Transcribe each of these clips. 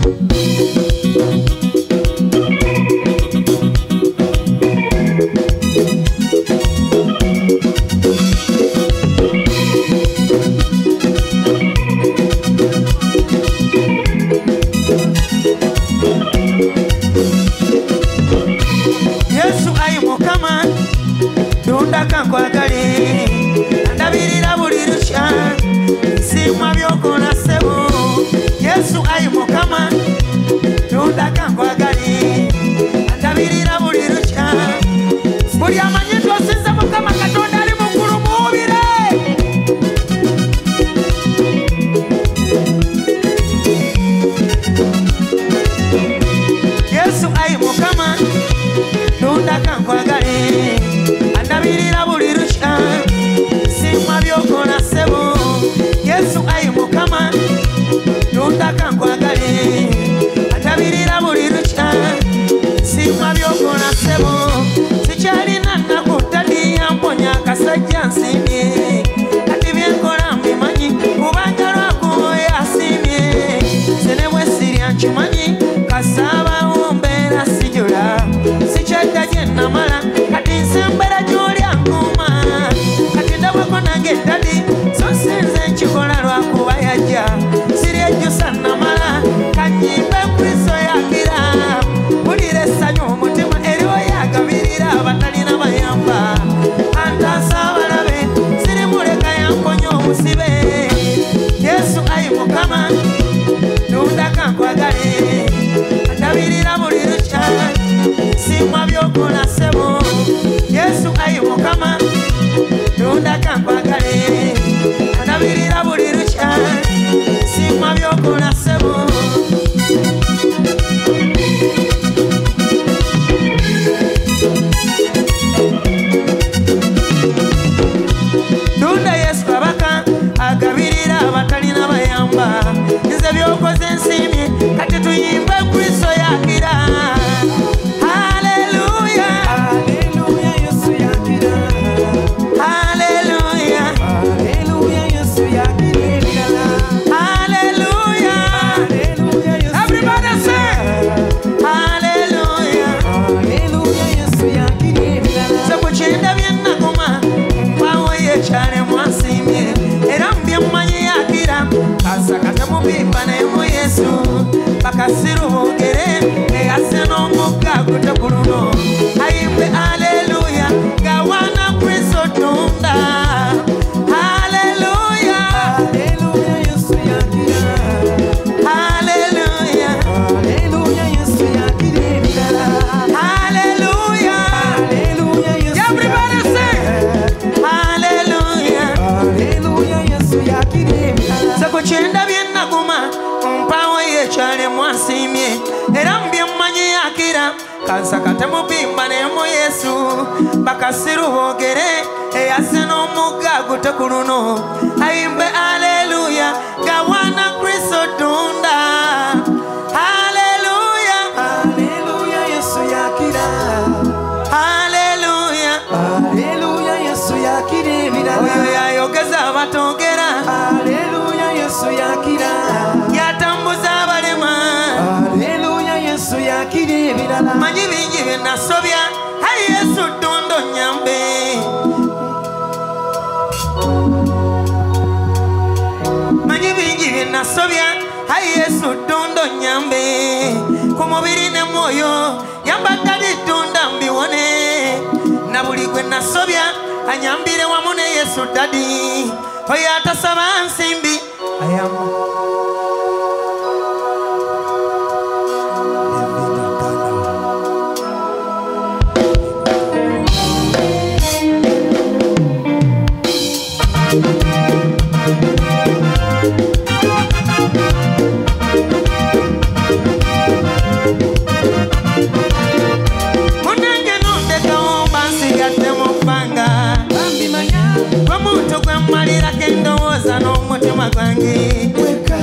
Kwa mutu kwe malira kendo woza no mutima kwangi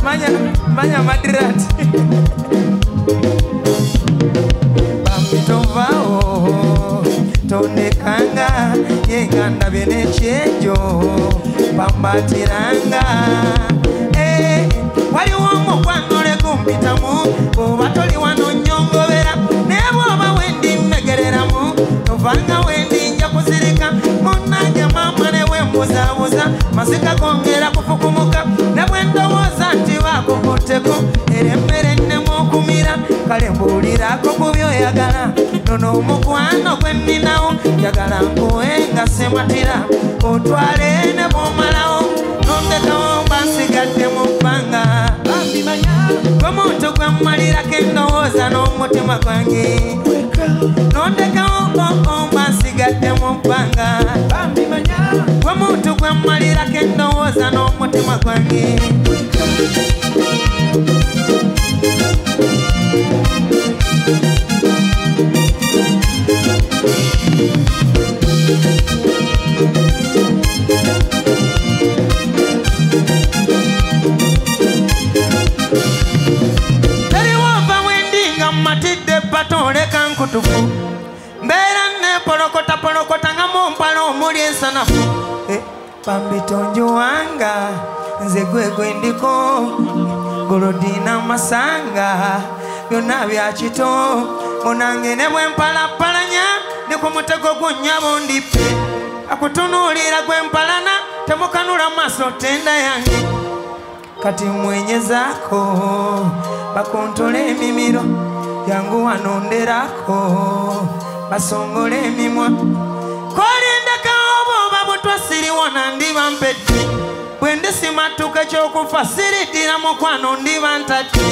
manya madirati Bambitovao Tonekanga Yenganda bene chenjo Bambatiranga Wali womo kwanole kumpitamu Bobatoli wano nyongo vera Nebo oba wendi megereramu Novanga wendi nja kuzirika Munaja mama newe mbuza Masika kongera kufukumuka Nebwendo woza nti wako kuteko Erembere nemo kumira Kale mbulirako kubyo yagala Nono umukwano kweninawo Yagala nkuwenga sematira Otwale nebo malao Nondekawo bansigadde mubanga Gomuntu gwa malira kendowoza n'omutima gwange Nondekawo bansigadde mubanga Gomuntu gwa malira kendowoza n'omutima gwange Kutufu mbera ne polokota nga mumpalo omuli ensanafu Pambitonjo wanga nze gwegwe ndiko Golodina masanga byonna bya kito munange ne bwe mpalapalanya ne ku mutego gunnyabo ndipe akutunuulira gwe mpalana temukanula maaso tenda yange kati mwenyezaako bakontole emimiro yangu wanonderako basongole emimwa kolindeka obo babutwa siriwona ndiba mpedde bwendi simatuka ekyokufa siritira mukwano ndiba ntadde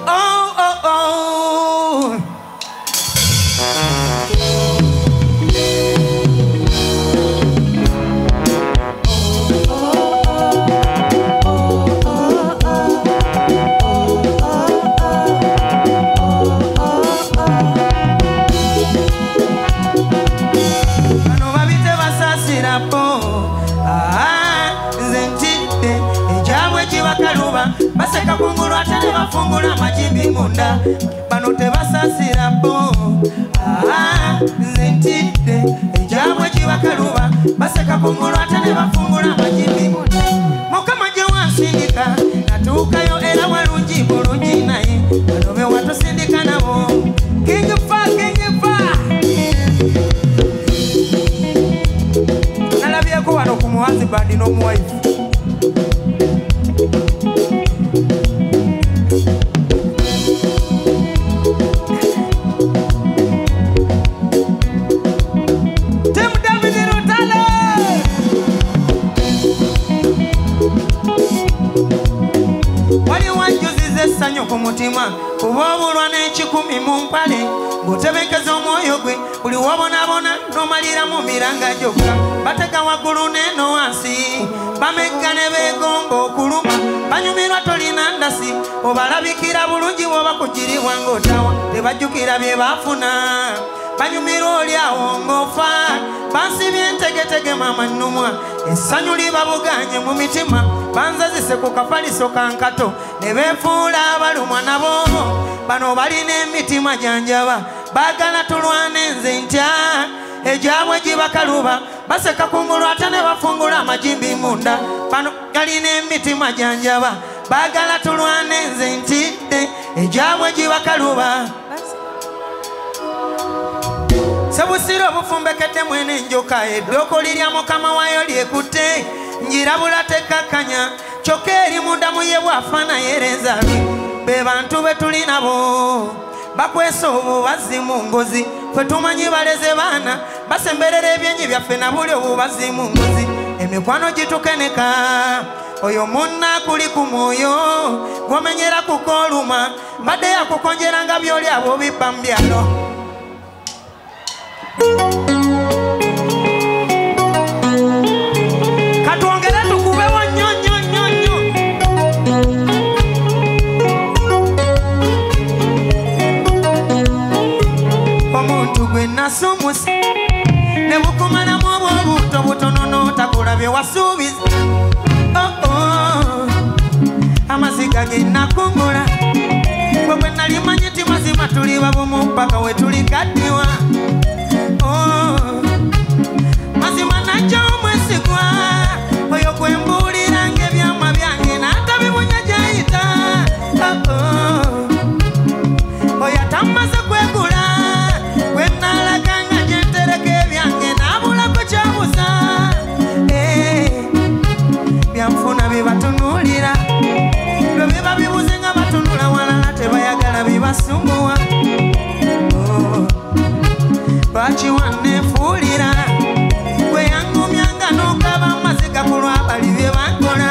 Baseka kungulu atane bafungula majimbi munda Bano tebasasira po Zentide Ejabwe chibakaluba Baseka kungulu atane bafungula majimbi munda Mukama jewa sindika Natukayo era walunji bulunji nae Banobe watu sindika nabo King fa Nalabia kuwa no kumuwazi badi no muwaifu Kumutima kubobulwa n'ekikumi mu mpale ng'otebekeza omwoyo gwe buli wobonabona n'omalira mu miranga gyokka bateka waggulu n'eno wansi bamegga ne beegomba okuluma banyumirwa tolina ndasi obalabikira bulungi bw'oba kugiribwa ng'otawa tebajjukira bye baafuna banyumirwa oli awo ng'ofa bansibye entegetege mama nnumwa essanyu libabuganye mu mitima banzazise ku kafaliso kankato ne beefuula abalumwa nabo bano balina emitima janjaba baagala tulwane nze ntya ejabwe gibakaluba baseka kungulu ate ne bafungula amajimbi munda bano galina emitima janjaba baagala tulwane nze ntidde ejabwe gibakaluba Sebusiro bufumbekedde mwene njoka eddoko lirya mukama wayo lyekutte njirabula tekakanya kyokka eri mundamu ye bw'afaana yereza be bantu be tuli nabo bakwesa obubazi mu ngozi ffe tumanyi baleze baana basemberera ebyenyi byaffe na buli obubazi mu ngozi emikwano gitukeneka oyo munna kuli ku mwoyo gwomenyera kukooluma mbadde yakukonjeranga byoli abo bibba mu byalo katwongere tukubewo nnyo omuntu gwe nasumusa ne bukumalamu obwobuto butono n'otakola bye wasuubiza amaziga genakungula bwe nali manyi ti mazima tuli babumu mpaka we tulikaddiwa mazima najja omwesigwa oyo gwembuulira ng'ebyama byange n'atabibunya gyayita oyo atamaze kwegula gwe nalaga nga gyentereka ebyange n'abulako kyabuza byanfuna bye batunuulira lwe biba bibuze nga batunula walala tebayagala bibasumbuwa lwaki wanneefuulira gwe yangumyanga n'okaba amaziga ku lwabali bye bankola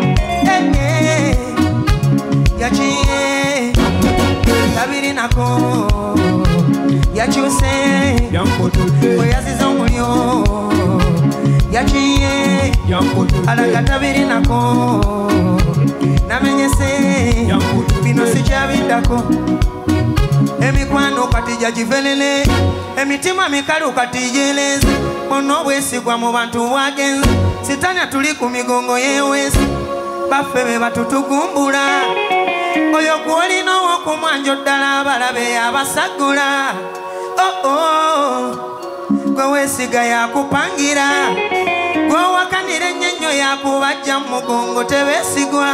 yakiye tabirinako yakyuse bwe yaziza omulyo yakiye alaga tabirinako namenyese bino sikyabiddako emikwano kati jagivelele emitima mikalu kati jeleze ono obwesigwa mu bantu bwagenze sitanya tuli ku migongo yewesi baffe be batutugumbula oyo gwolina owokumwanjo ddala abalabe abasagula gwe weesiga yakupangira gwowakanira ennyo yakubajja mu mugongo tebeesigwa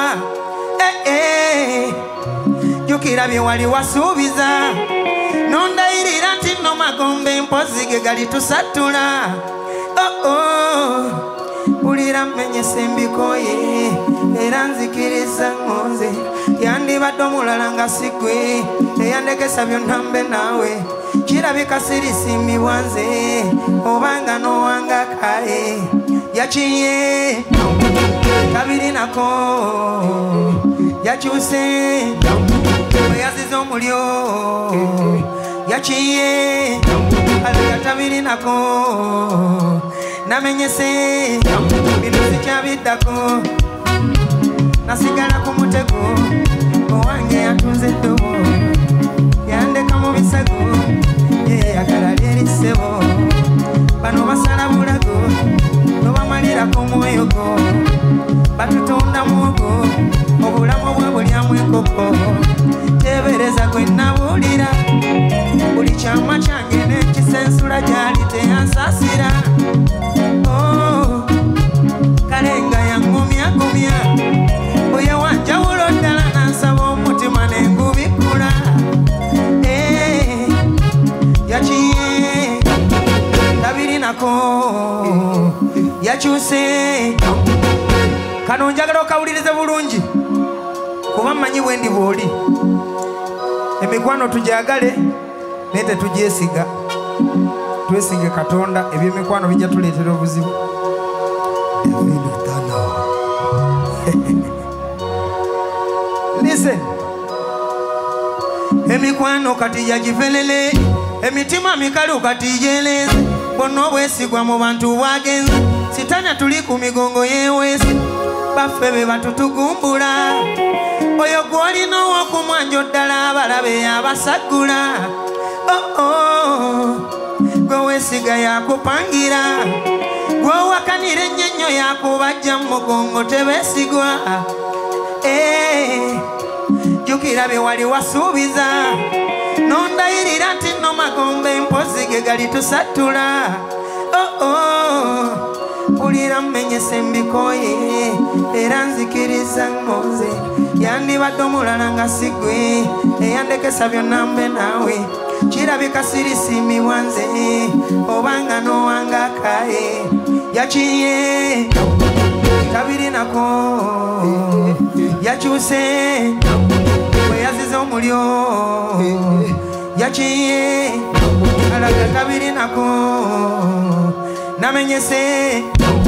jukira bye wali wasuubiza nondayirira nti no magombe mpozi ge gali tusatula bulira mmenyese mbikoye era nzikiriza ngonze yandibadde omulala nga sigwe eyandekesa byonna mbe naawe kirabika sirisiimibwa nze obanga n'owanga kaye yakiye tabirinako yakyuse bwe yaziza omulyo yakiye alaga tabirinako namenyese bino sikyabiddako nasigala ku mutego owange yatunze eddobo yandeka mu bisego yeyagala lyerisebo bano basala bulago nobamalirako omwoyogo batutunda muogo obulamu bwe bulyamu enkoko tebereza gwe nabuulira buli kyama kyange n'ekisensula gyali teyansasira kalenga yangumyagumya oye wanjawulo ddala nansaba omutima nengubikula yakiye tabirinako yakyuse kano njagala okawulirize bulungi kuba mmanyi bwendi bw'oli emikwano tujagale naye tetugyesiga twesige Katonda ebyemikwano bijja tuleetera obuzibu listen emikwano kati yagivelele emitima mikalu kati jeleze bonna obwesigwa mu bantu bwagenze sitanya tuli ku migongo yewesi baffe be batutugumbula oyo gwolina owokumwanjo ddala abalabe abasagula gwe weesiga yakupangira gwowakanira ennyo yakubajja mu mugongo tebeesigwa jukira bye wali wasuubiza nondayirira nti no magombe mpozi ge gali tusatula bulira mmenyese mbikoye era nzikiriza ngonze yandibadde omulala nga sigwe eyandekesa byonna mbe naawe kirabika sirisiimibwa nze obanga n'owanga kaye yakiye tabirinako yakyuse bwe yaziza omulyo yakiye alaga tabirinako namenyese